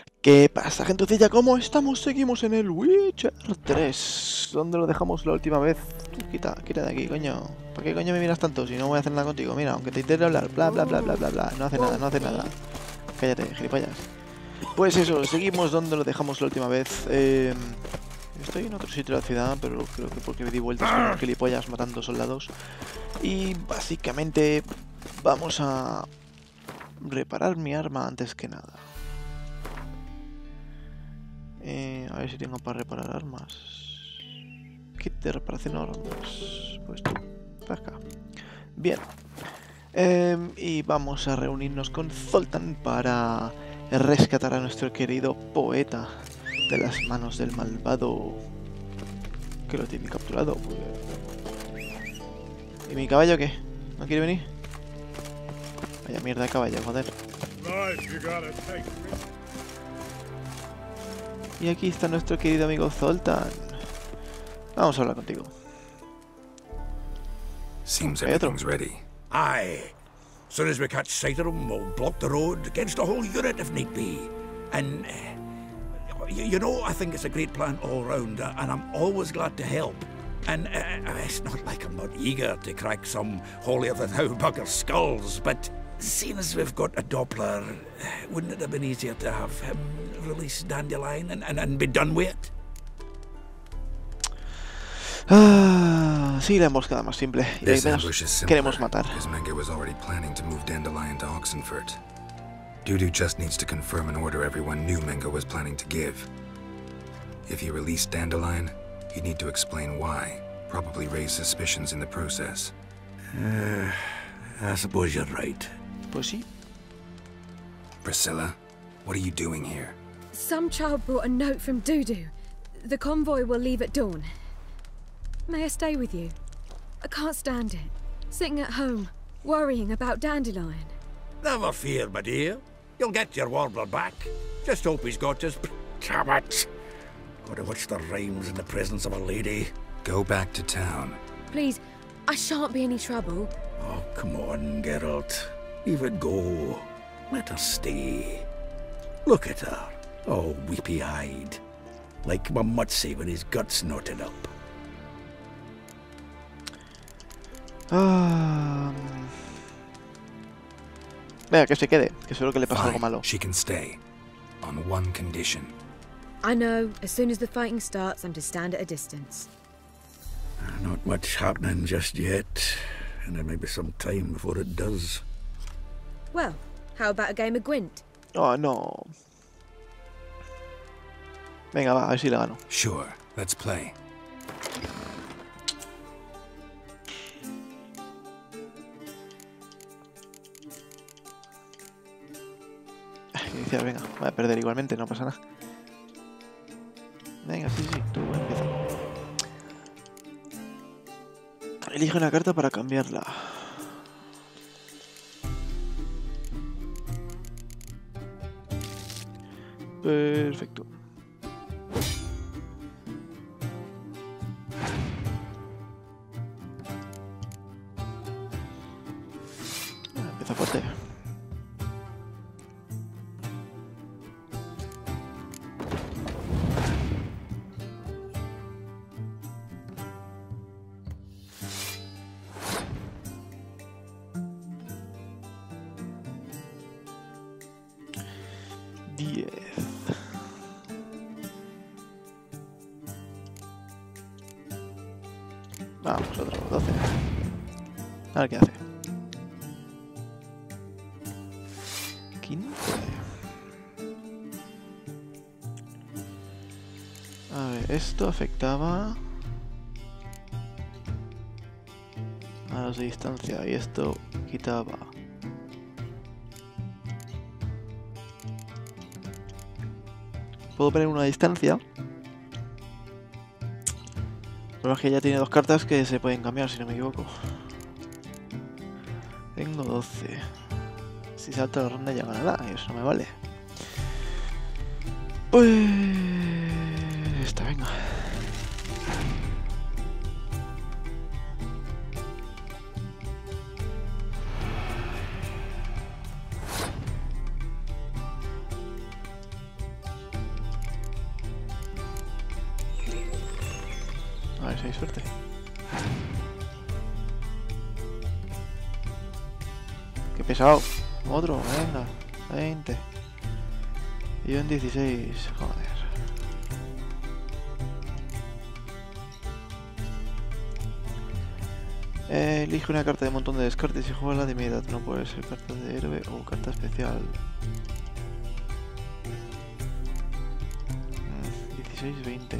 ¿Qué pasa, gentecilla? ¿Cómo estamos? Seguimos en el Witcher 3. ¿Dónde lo dejamos la última vez? Quita de aquí, coño. ¿Para qué coño me miras tanto si no voy a hacer nada contigo? Mira, aunque te intente hablar, bla bla bla bla bla bla. No hace nada, no hace nada. Cállate, gilipollas. Pues eso, seguimos donde lo dejamos la última vez. Estoy en otro sitio de la ciudad, pero creo que porque me di vueltas con los gilipollas matando soldados. Y básicamente vamos a reparar mi arma antes que nada. A ver si tengo para reparar armas. Kit de reparación de armas. Pues tú, para acá. Bien. Y vamos a reunirnos con Zoltan para rescatar a nuestro querido poeta de las manos del malvado que lo tiene capturado. ¿Y mi caballo qué? ¿No quiere venir? Vaya mierda de caballo, joder. Y aquí está nuestro querido amigo Zoltan. Vamos a hablar contigo. Seems everything's ready. Aye. Soon as we catch sight of them, we'll block the road against a whole unit if need be. And, you know, I think it's a great plan all round, and I'm always glad to help. And it's not like I'm not eager to crack some holier-than-thou bugger's skulls, but seeing as we've got a Doppler, wouldn't it have been easier to have him release Dandelion and be done with it? Sí, la emboscada más simple. Y ahí menos queremos matar. Because Menge was already planning to move Dandelion to Oxenfurt. Dudu just needs to confirm an order everyone knew Menge was planning to give. If he released Dandelion, he'd need to explain why. Probably raise suspicions in the process. I suppose you're right. Pues sí. Priscilla, what are you doing here? Some child brought a note from Dudu. The convoy will leave at dawn. May I stay with you? I can't stand it. Sitting at home, worrying about Dandelion. Never fear, my dear. You'll get your warbler back. Just hope he's got his... Damn it! Gotta watch the rhymes in the presence of a lady. Go back to town. Please, I shan't be any trouble. Oh, come on, Geralt. Leave it go. Let her stay. Look at her, all weepy-eyed. Like my Mutsy with his guts knotted up. Venga, que se quede, que seguro que le pasa algo malo. She can stay. On one condition. I know, as soon as the fighting starts, I'm to stand at a distance. Not much happening just yet, and there may be some time before it does. Well, how about a game of Gwent? Oh, no. Venga, va, a ver si le gano. Sure, let's play. Iniciar, venga, voy a perder igualmente, no pasa nada. Venga, sí, tú empieza. Elige una carta para cambiarla. Perfecto. Empieza fuerte. Vamos, otro 12. A ver qué hace. 15. A ver, esto afectaba a los de distancia y esto quitaba. Puedo poner una distancia. Pero es que ya tiene dos cartas que se pueden cambiar, si no me equivoco. Tengo 12. Si salto la ronda ya ganará, y eso no me vale. Pues... esta, venga. A ver si hay suerte. Qué pesado. Otro, venga. 20. Y yo en 16. Joder. Elige una carta de montón de descartes y juégala de inmediato. No puede ser carta de héroe o carta especial. 16, 20.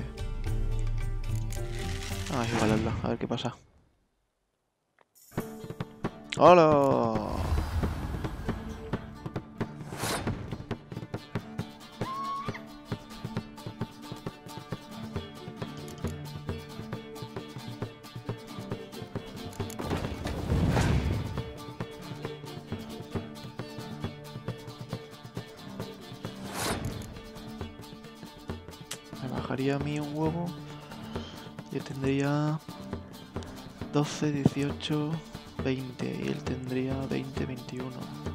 Ah, igual hazla, a ver qué pasa. ¡Hola! Me bajaría a mí un huevo. Yo tendría 12, 18, 20 y él tendría 20, 21.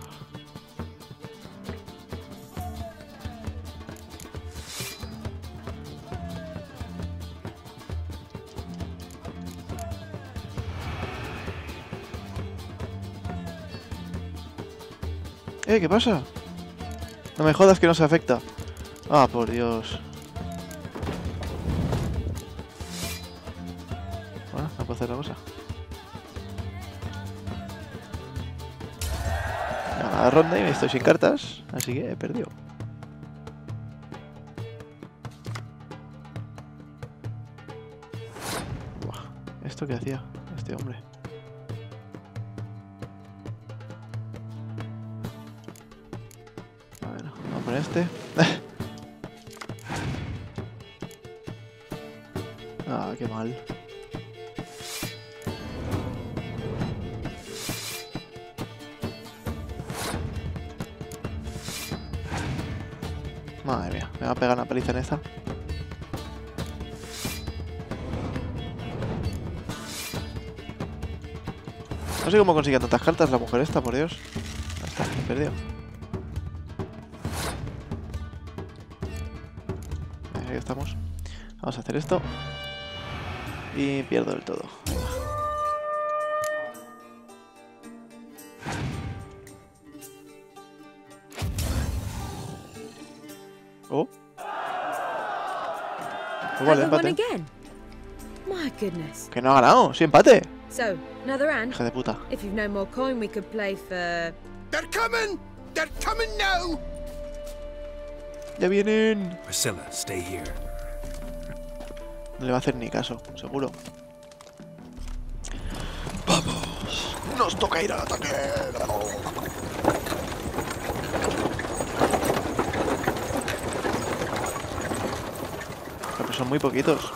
¿Qué pasa? No me jodas que no se afecta. Ah, por Dios. Bueno, no puedo hacer la cosa. La ronda y me estoy sin cartas, así que he perdido. Buah, ¿esto qué hacía este hombre? Bueno, vamos a poner este. Ah, qué mal. Madre mía, me va a pegar una paliza en esta. No sé cómo consigue tantas cartas la mujer esta, por Dios. Ya está, he perdido. Ahí estamos. Vamos a hacer esto. Y pierdo del todo. Venga. Oh. Igual empate. Again. My goodness. Que no ha ganado, sí empate. So, another hand. Hija de puta. If you've no more coin, we could play for... They're coming! They're coming now! Ya vienen. Priscilla, stay here. No le va a hacer ni caso, seguro. ¡Vamos! ¡Nos toca ir al ataque! Pero son muy poquitos.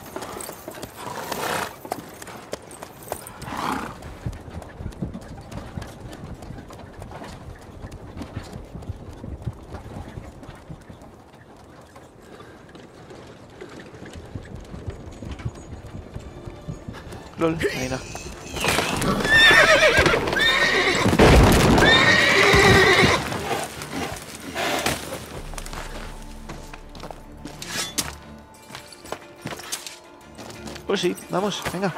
LOL, ahí no. Pues sí, vamos, venga.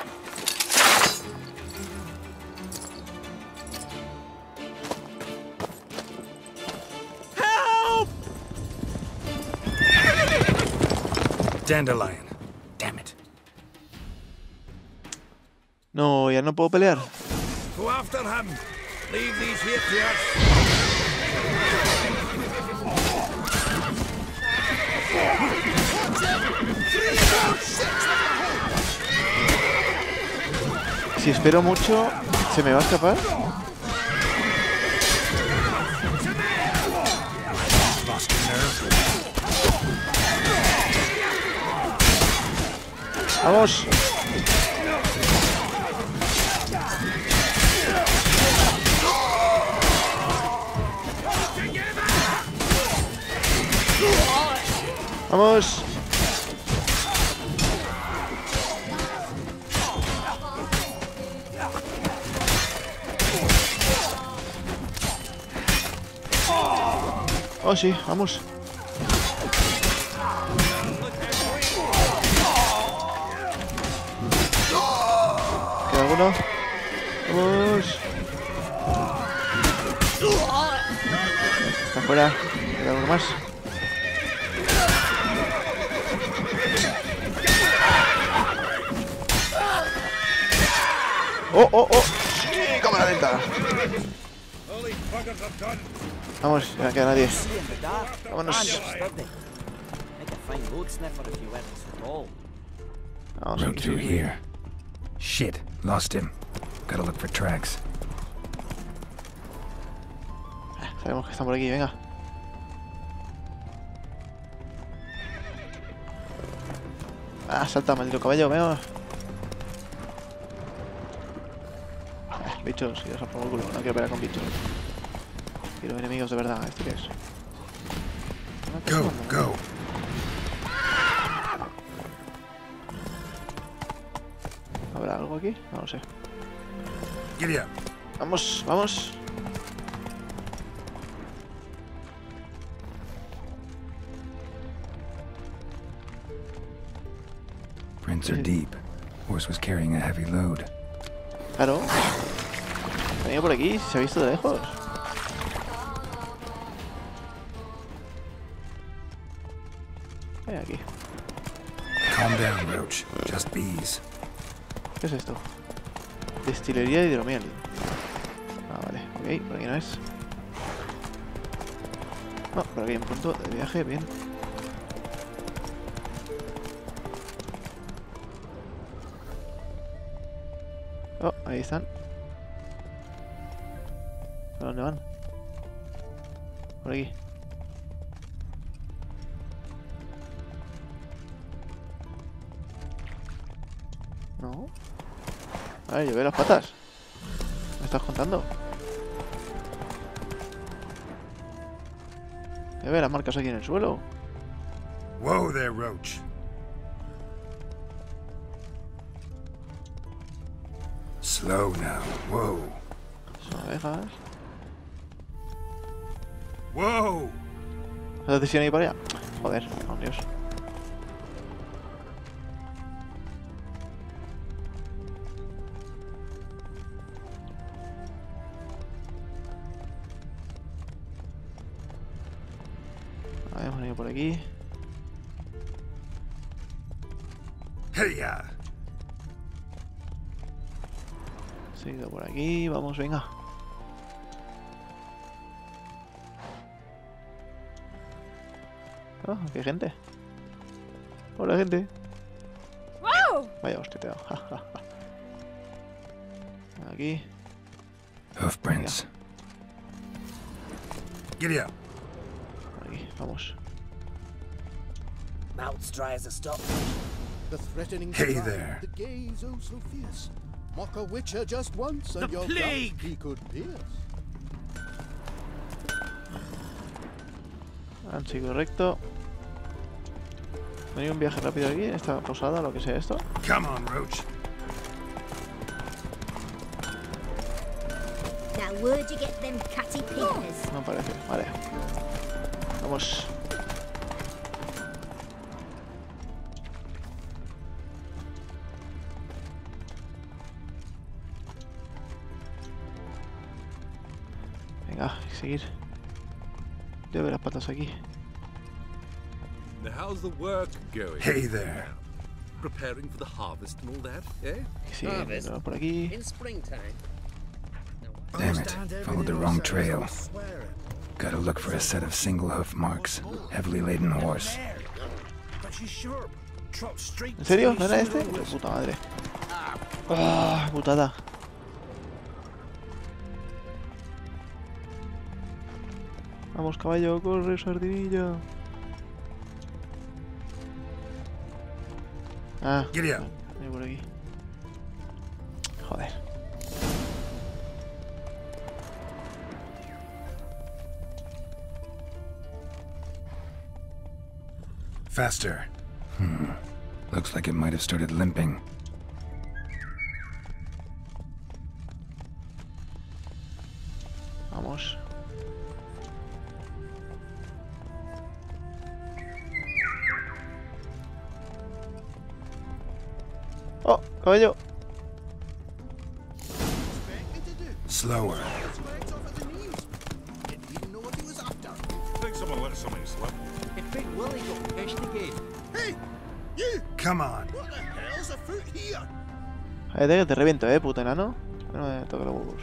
Dandelion. Damn it. No, ya no puedo pelear. Go after him! Leave these here to us! Si espero mucho, ¿se me va a escapar? ¡Vamos! ¡Vamos! Oh, sí, vamos. alguno. Vamos. Está fuera. Queda uno más. ¡Oh, oh, oh! ¡Sí! ¡Cámara lenta! Vamos, ya queda nadie. Vámonos. Vamos Road aquí, through sí. here. Shit, lost him. Gotta look for tracks. Sabemos que están por aquí, venga. Ah, salta, maldito caballo, venga. Bichos, y os por el culo, no quiero pelear con bichos. Quiero enemigos de verdad, ¿esto qué es? Go, go. ¿Habrá algo aquí? No lo sé. Giddy up. Vamos, vamos. Prints are deep. Horse was carrying a heavy load. Claro. Ha venido por aquí, se ha visto de lejos. Aquí. Calm down, Roach. Just bees. ¿Qué es esto? Destilería de hidromiel. Ah, vale. Ok, por aquí no es. No, por aquí hay un punto de viaje, bien. Oh, ahí están. ¿Por dónde van? Por aquí. No. A ver, yo veo las patas. ¿Me estás contando? Yo veo las marcas aquí en el suelo. Whoa there, Roach. Slow now. Whoa. Son abejas. Whoa! ¿La decisión ahí para allá? Joder, oh Dios. A ver, hemos venido por aquí. Hey ya! Seguido por aquí, vamos, venga. Ah, qué gente. Hola, gente. Whoa! Vaya hostia, te he dado. Aquí. Hoof prints. Giddy up. Por aquí, vamos. Mouth's dry as a stop. The threatening Hey divide, there. the gaze oh so fierce. Mock a witcher just once, and The your plague! gut he could pierce. Han sido recto. ¿No hay un viaje rápido aquí? En esta posada, lo que sea esto. Come on, Roach. Now, where'd you get them catty peepers? No parece. Vale. Vamos. Venga, hay que seguir. Debe ver las patas aquí. Now, how's the work going? Hey there. Preparing for the harvest and all that, eh? Hay que seguir Harvest. por aquí. In springtime. Damn it. Followed the wrong trail. Gotta look for a set of single hoof marks. Heavily laden horse. But she's sharp. Trot straight. ¿En serio? to ¿No era the este? road. ¡Qué puta madre! ¡Ah, putada! Vamos, caballo, corre, sardinilla. Ah, Giddy up. hay por aquí. Joder. Faster. Looks like it might have started limping. Vamos. ¡Oh, caballo! Slower. Didn't even know what he was after. I think someone let something slip. If Big Willie got fished again. Hey, you! Come on. What the hell's afoot here? Cállate que te reviento, puto enano. Que no me toque los huevos.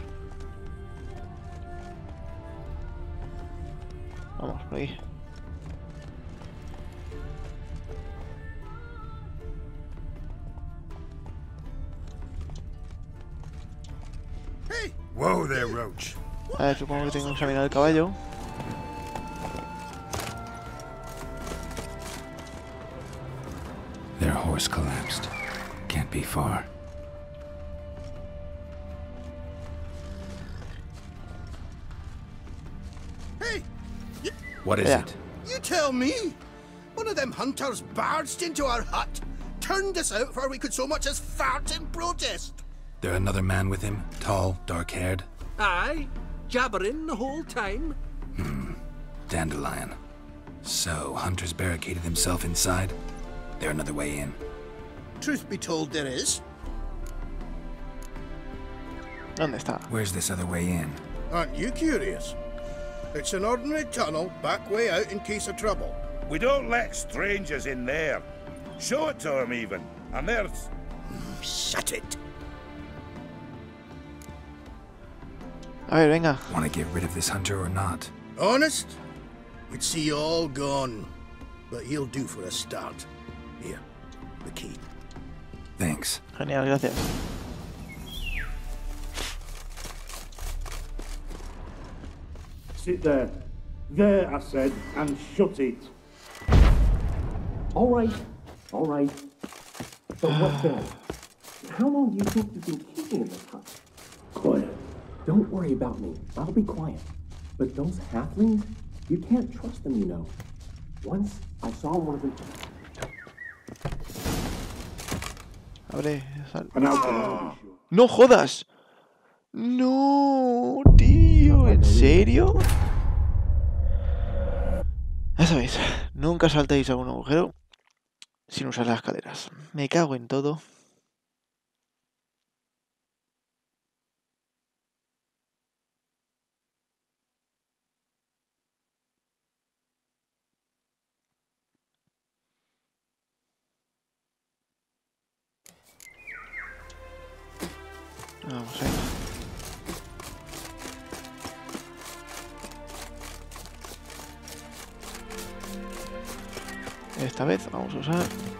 Vamos, por aquí. Hey! Whoa there, Roach. A ver, supongo que tengo que examinar el caballo. Their horse collapsed. Can't be far. Hey! What is Yeah. it? You tell me! One of them hunters barged into our hut, turned us out before we could so much as fart in protest. There another man with him? Tall, dark-haired? Aye, jabbering the whole time. Dandelion. So, Hunter's barricaded himself inside? There another way in? Truth be told, there is. ¿Dónde está? Where's this other way in? Aren't you curious? It's an ordinary tunnel, back way out in case of trouble. We don't let strangers in there. Show it to them even. And there's... Shut it! A ver, venga. Want to get rid of this hunter or not? Honest? We'd see you all gone. But he'll do for a start. Here, the key. Thanks. Genial, gracias. Sit there. There, I said, and shut it. All right. But what then? How long do you think you've been keeping in this hut? Quiet. Don't worry about me. I'll be quiet. But those halflings, you can't trust them, you know. Once I saw one of them. Abre. Sal. And how can I be sure? ¡No jodas! ¡No, tío! ¿En serio? Ya sabéis, nunca saltéis a un agujero sin usar las escaleras. Me cago en todo. Vamos, venga. Esta vez vamos a usar...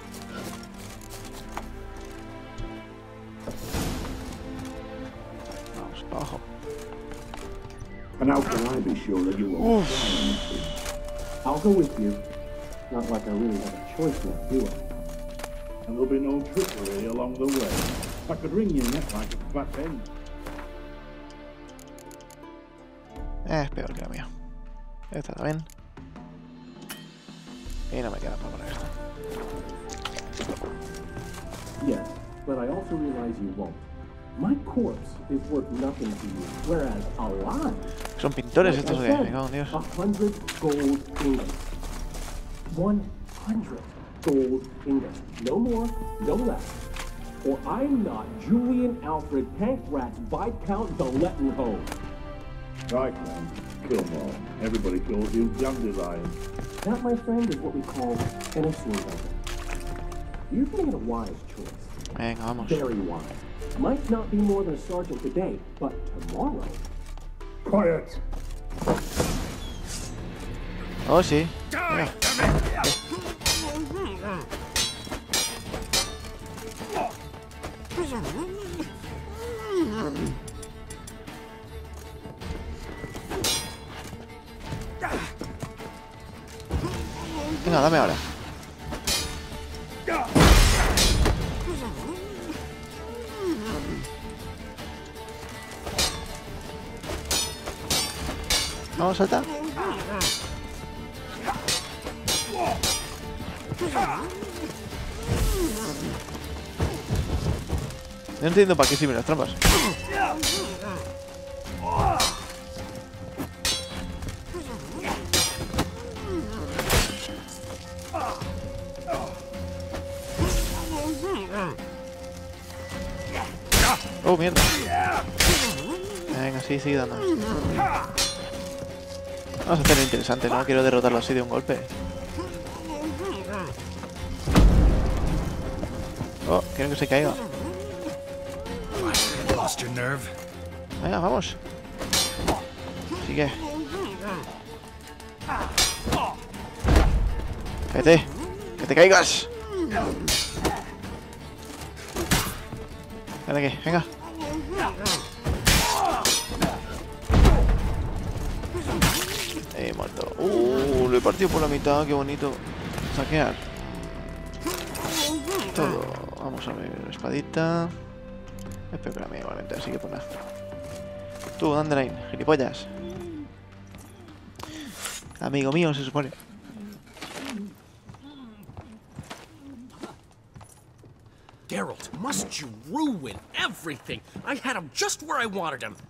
Vamos para abajo. And how can I be sure that you won't Oof. try anything? I'll go with you. Not like I really have a choice now, do I? And there'll be no trickery along the way. I could wring your neck like a fat hen. Es peor que la mía. Esta también. Y no me queda para poner esta. Yes, but I also realize you won't. My corpse is worth nothing to you, whereas alive, ¿Son pintores like estos o I qué? said, Me cago en Dios. 100 gold ingots. 100 gold ingots. No more, no less. Or I'm not Julian Alfred Pankratz Viscount Dolettenhove. Right, man. Kill 'em all. Everybody calls you Dandelion. That, my friend, is what we call an assumed. You've made a wise choice. Venga, vamos. Very wise. Might not be more than a sergeant today, but tomorrow. Quiet! Oh, sí. Venga. Venga, dame ahora. Vamos, salta. No entiendo para qué sirven las trampas. Oh, mierda. Venga, sí, dando. Vamos a hacerlo interesante, no quiero derrotarlo así de un golpe. Oh, quiero que se caiga. Venga, vamos. Sigue. Vete, que te caigas. Ven aquí, venga. Muerto. Lo he partido por la mitad, qué bonito. Saquear. Todo. Vamos a ver, espadita. Espero que la mía igualmente, así que pues nada. Tú, Dandelion, gilipollas. Amigo mío, se supone. Geralt, must you ruin everything? I had him just where I wanted him.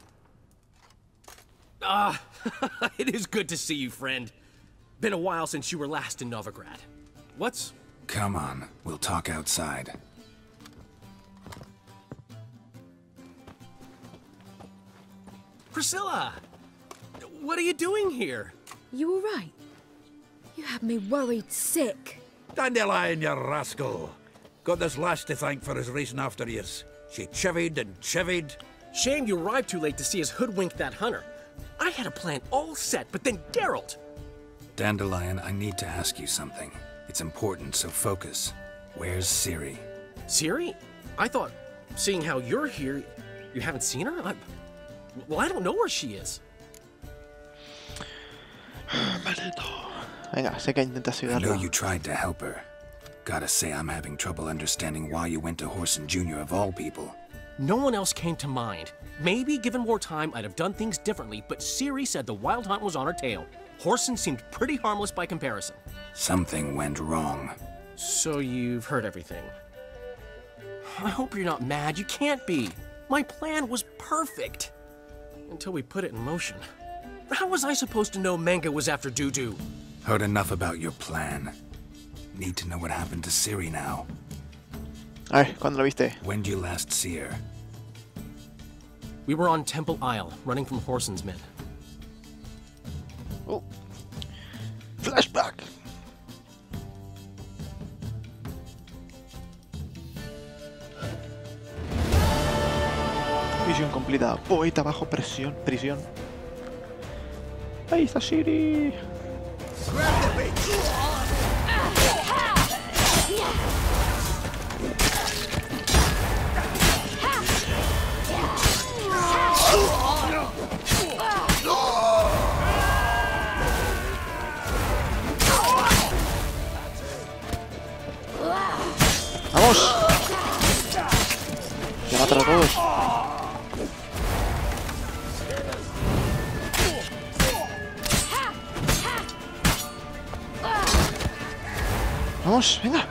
It is good to see you, friend. Been a while since you were last in Novigrad. What's... Come on, we'll talk outside. Priscilla! What are you doing here? You all right? You had me worried sick. Dandelion, you rascal. Got this lass to thank for his racing after yous. She chivied and chivied. Shame you arrived too late to see us hoodwink that hunter. I had a plan all set, but then Geralt... Dandelion, I need to ask you something. It's important, so focus. Where's Ciri? Ciri? I thought, seeing how you're here, you haven't seen her? Well, I don't know where she is. Venga, sé que intentas I know ayudarla. you tried to help her. Gotta say, I'm having trouble understanding why you went to Whoreson Jr. of all people. No one else came to mind. Maybe, given more time, I'd have done things differently, but Ciri said the Wild Hunt was on her tail. Whoreson seemed pretty harmless by comparison. Something went wrong. So you've heard everything. I hope you're not mad. You can't be. My plan was perfect. Until we put it in motion. How was I supposed to know Menge was after Dudu? Heard enough about your plan. Need to know what happened to Ciri now. A ver, ¿cuándo lo viste? When did you last see her? We were on Temple Isle, running from Whoreson's men. Oh. Flashback. Misión cumplida. Poeta bajo prisión. Ahí está Ciri. ¡Vamos! ¡Ya matan a todos! ¡Vamos! ¡Venga!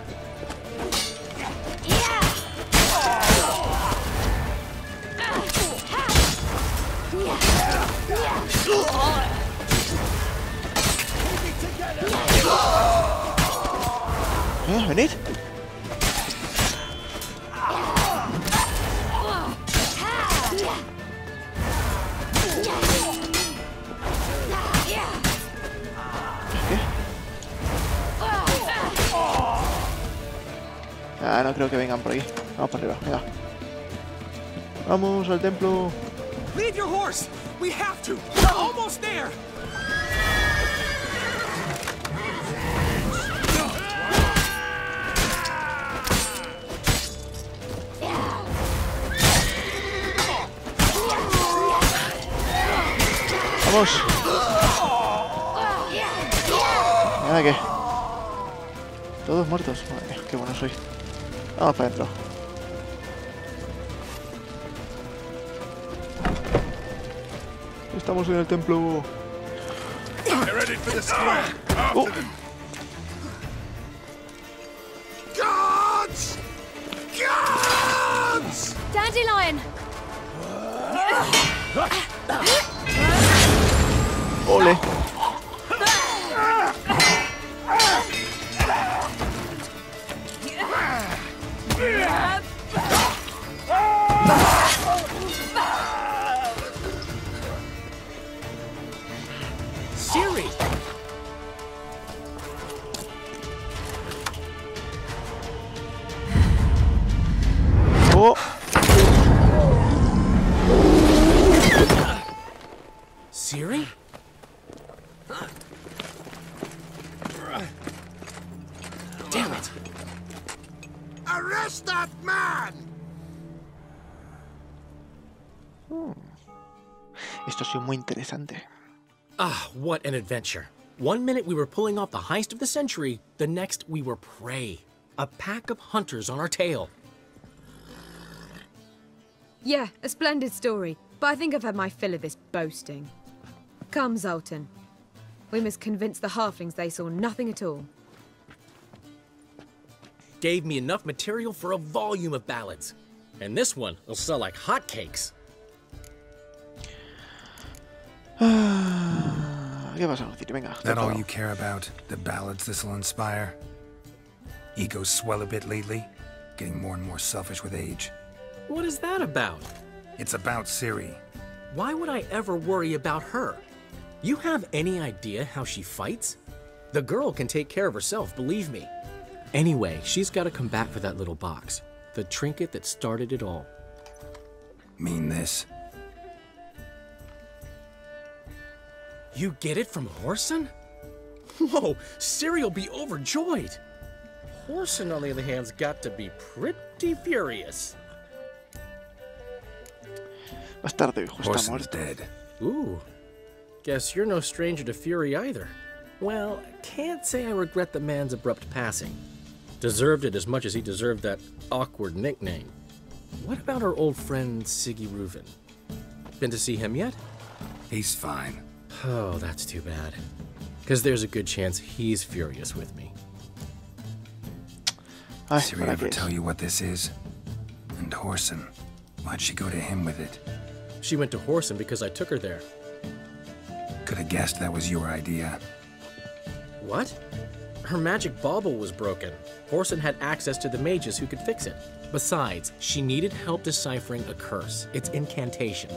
¡Venid! Ah, no creo que vengan por ahí. Vamos para arriba, venga. Vamos al templo. Leave your horse! We have to! We're almost there! Vamos. Nada que. Todos muertos. Madre mía, qué bueno soy. Vamos para adentro. Estamos en el templo. Guards! Guards! Dandelion! Ole. Arrest that man! Esto ha sido muy interesante. Ah, what an adventure. One minute we were pulling off the heist of the century, the next we were prey. A pack of hunters on our tail. Yeah, a splendid story, but I think I've had my fill of this boasting. Come, Zoltan. We must convince the halflings they saw nothing at all. Gave me enough material for a volume of ballads. And this one will sell like hotcakes. ¿Qué pasa, Lucity? Venga. That all you care about? The ballads this'll inspire? Egos swell a bit lately, getting more and more selfish with age. What is that about? It's about Ciri. Why would I ever worry about her? You have any idea how she fights? The girl can take care of herself, believe me. Anyway, she's got to come back for that little box. The trinket that started it all. Mean this? You get it from Whoreson? Whoa, Ciri'll be overjoyed. Whoreson, on the other hand, has got to be pretty furious. Bastardo, hijo, está Whoreson's muerto. dead. Ooh, guess you're no stranger to fury either. Well, can't say I regret the man's abrupt passing. Deserved it as much as he deserved that awkward nickname. What about our old friend Siggy Reuven? Been to see him yet? He's fine. Oh, that's too bad. Because there's a good chance he's furious with me. Ciri ever tell you what this is? And Whoreson, why'd she go to him with it? She went to Whoreson because I took her there. Could have guessed that was your idea. What? Her magic bauble was broken. Whoreson had access to the mages who could fix it. Besides, she needed help deciphering a curse. Its incantation.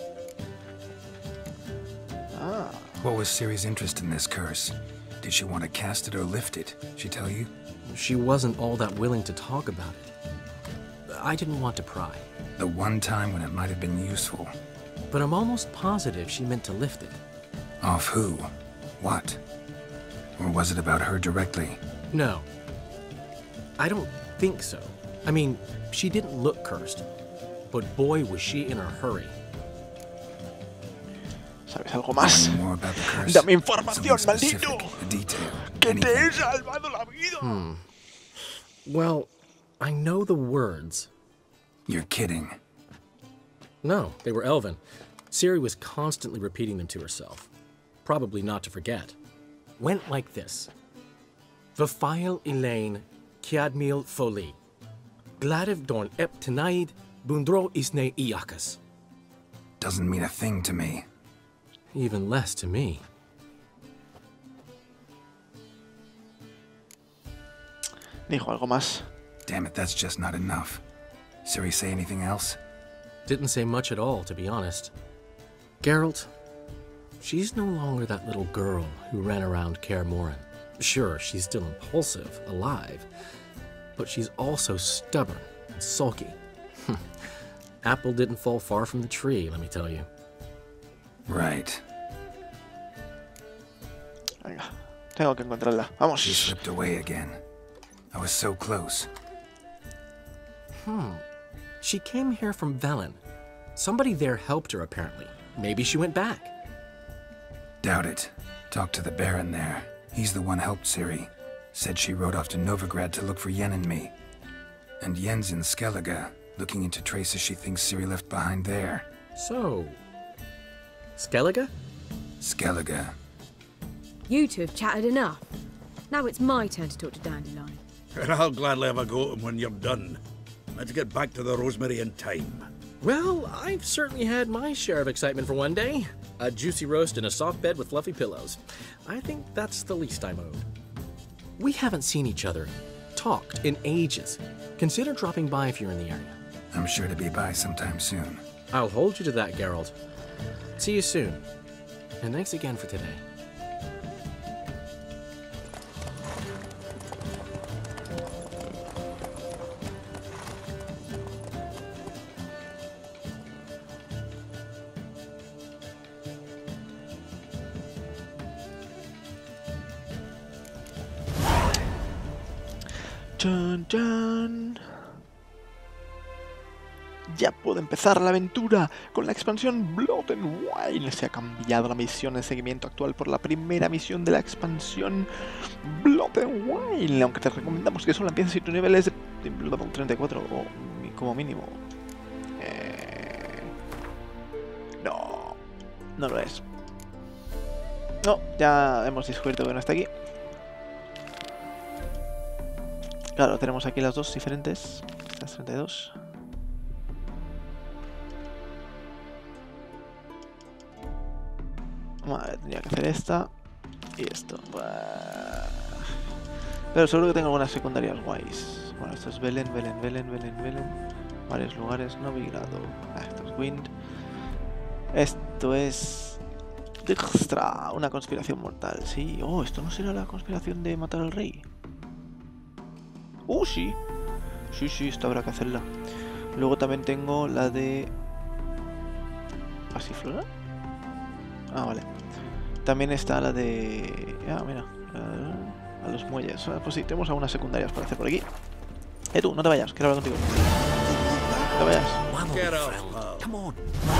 What was Ciri's interest in this curse? Did she want to cast it or lift it? She tell you? She wasn't all that willing to talk about it. I didn't want to pry. The one time when it might have been useful. But I'm almost positive she meant to lift it. Off who? What? Or was it about her directly? No. I don't think so. I mean, she didn't look cursed. But boy, was she in a hurry. ¿Sabes algo más? More about the curse. Dame información, maldito. A detail. Que te he salvado la vida. Well, I know the words. You're kidding. No, they were Elven. Ciri was constantly repeating them to herself. Probably not to forget. Went like this. Vafail Elaine Kiadmil Foli. Gladiv Dorn Ep Tenaid Bundro Isne Iakas. Doesn't mean a thing to me. Even less to me. Dijo algo más. Damn it, that's just not enough. Ciri say anything else? Didn't say much at all, to be honest. Geralt, she's no longer that little girl who ran around Kaer Morhen. Sure, she's still impulsive, alive, but she's also stubborn and sulky. Apple didn't fall far from the tree, let me tell you. Right. Venga, tengo que encontrarla. Vamos. She slipped away again. I was so close. She came here from Velen. Somebody there helped her, apparently. Maybe she went back. Doubt it. Talked to the Baron there. He's the one helped Ciri. Said she rode off to Novigrad to look for Yen and me. And Yen's in Skellige, looking into traces she thinks Ciri left behind there. So... Skellige? Skellige. You two have chatted enough. Now it's my turn to talk to Dandelion. And I'll gladly have a go at him when you're done. Let's get back to the Rosemary in time. Well, I've certainly had my share of excitement for one day. A juicy roast in a soft bed with fluffy pillows. I think that's the least I'm owed. We haven't seen each other, talked in ages. Consider dropping by if you're in the area. I'm sure to be by sometime soon. I'll hold you to that, Geralt. See you soon. And thanks again for today. Chan, chan. Ya puede empezar la aventura con la expansión Blood and Wine. Se ha cambiado la misión de seguimiento actual por la primera misión de la expansión Blood and Wine, aunque te recomendamos que solo empieces si tu nivel es de Blood 34 o como mínimo. No, no lo es. No, ya hemos descubierto que no está aquí. Claro, tenemos aquí las dos diferentes. Estas 32. Vale, tendría que hacer esta y esto. Pero seguro que tengo algunas secundarias guays. Bueno, esto es Velen. Varios lugares, Novigrado. Esto es Wind. Esto es Dijkstra, una conspiración mortal. Sí, oh, esto no será la conspiración de matar al rey. Sí. Sí, esto habrá que hacerla. Luego también tengo la de Pasiflora. Ah, vale. También está la de... Ah, mira. A los muelles. Pues sí, tenemos algunas secundarias para hacer por aquí. Tú, no te vayas, quiero hablar contigo. No te vayas. Come on.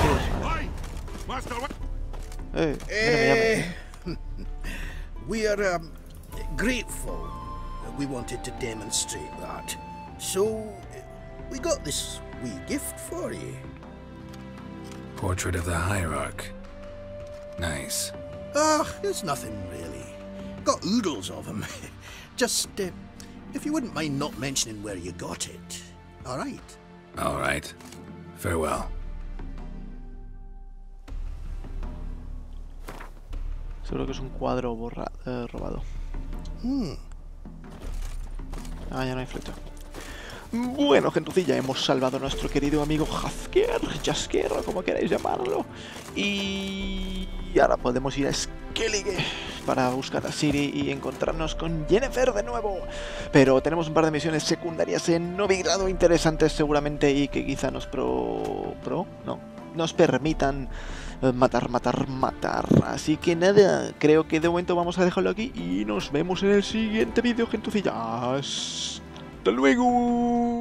We are grateful. We wanted to demonstrate that. So, we got this wee gift for you. Portrait of the Hierarch. Nice. It's nothing really. Got oodles of them. Just, if you wouldn't mind not mentioning where you got it. Alright? Alright. Farewell. Seguro que es un cuadro robado. Ah, ya no hay flecha. Bueno, gentucilla, hemos salvado a nuestro querido amigo Jaskier, o como queráis llamarlo. Y ahora podemos ir a Skellige para buscar a Ciri y encontrarnos con Yennefer de nuevo. Pero tenemos un par de misiones secundarias en Novigrado interesantes seguramente y que quizá nos nos permitan matar. Así que nada, creo que de momento vamos a dejarlo aquí y nos vemos en el siguiente vídeo, gentucilla. ¡Hasta luego!